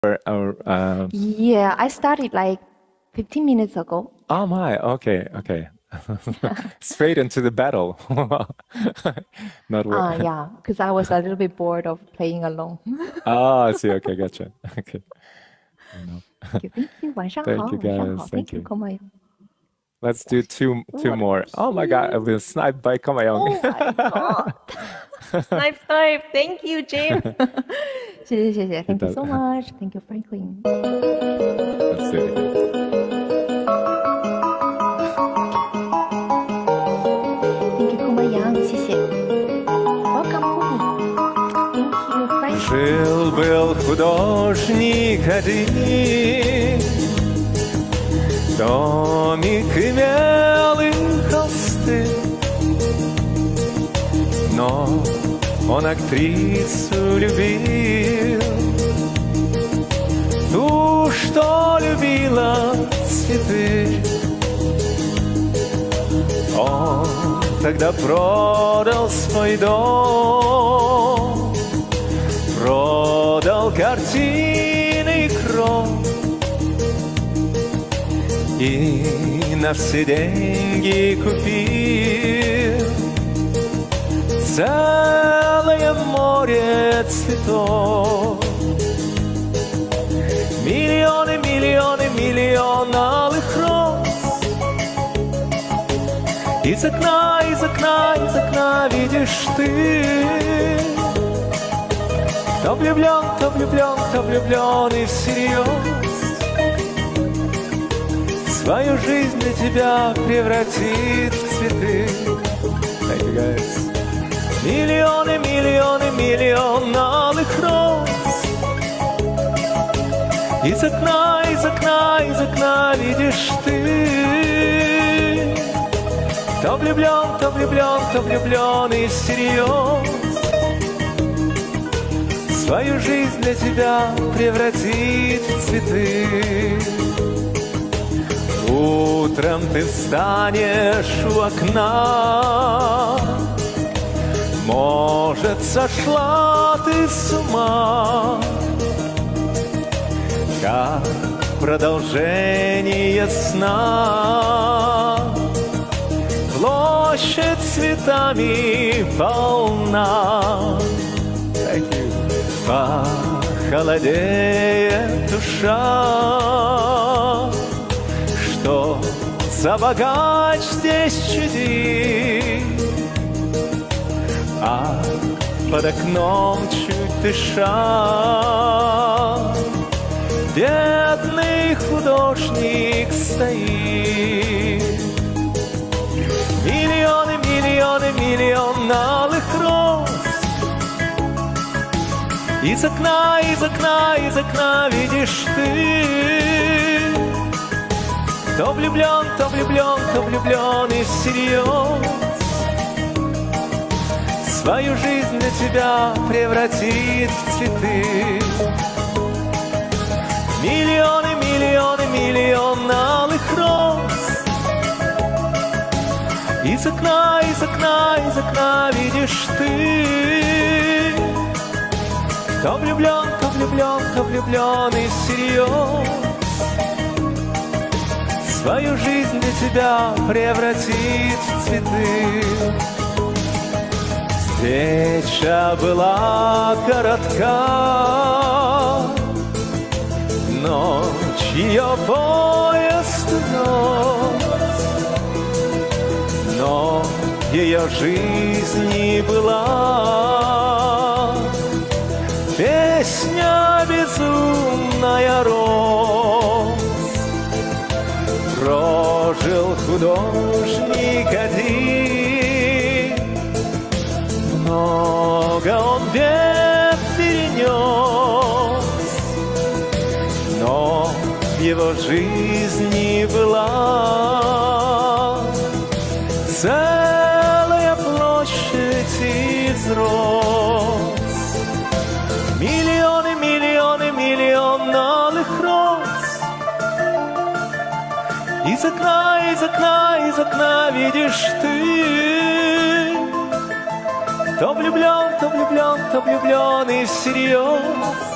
Yeah, I started like 15 minutes ago. Oh my, okay, okay. Straight into the battle. Not wor- Yeah, because I was a little bit bored of playing alone. I see. Okay, gotcha. Okay. Fair enough. Thank you.晚上 Thank 好， you 晚上 guys. 好。 Thank Thank you, you. Komayo. Let's do two 我的 more. Oh my God, I've been sniped by Kamayong. Oh my god. Snipe, snipe. Thank you, Jim. 谢谢。Thank you so much. Thank you, Franklin. Let's do it again. Thank you, Komayang. 谢谢。Welcome, Komi. Thank you, Franklin. Жил-был художник один, домик имел и холсты, но он актрису любил, ту, что любила цветы. Он тогда продал свой дом, продал картины и кровь, и на все деньги купил целое море цветов. Миллионы, миллионы, миллион алых роз. Из окна, из окна, из окна видишь ты. То влюблен, то влюблен, то влюблен и всерьез свою жизнь для тебя превратит в цветы. Thank you guys. Миллионы, миллионы, миллион алых роз. Из окна, из окна, из окна видишь ты. То влюблен, то влюблен, то влюблен и всерьез свою жизнь для тебя превратит в цветы. Утром ты встанешь у окна, может, сошла ты с ума, как продолжение сна. Площадь цветами полна. Похолодеет душа, что за богач здесь чудит, а под окном чуть дыша бедный художник стоит. Миллионы, миллионы, миллион алых роз. Из окна, из окна, из окна видишь ты. То влюблен, то влюблен, то влюблен и всерьез свою жизнь для тебя превратит в цветы. Миллионы, миллионы, миллион алых роз. Из окна, из окна, из окна видишь ты. То влюблен, то влюблен, то влюблен и всерьез свою жизнь для тебя превратит в цветы. Встреча была коротка, ночь ее поезд унес, но ее жизни была песня безумная роз. Прожил художник один, много он бед перенес, но в его жизни была целая площадь из роз. Миллионы, миллионы, миллион алых роз. Из окна, из окна, из окна видишь ты. То влюблен, то влюблен, то влюблен и всерьез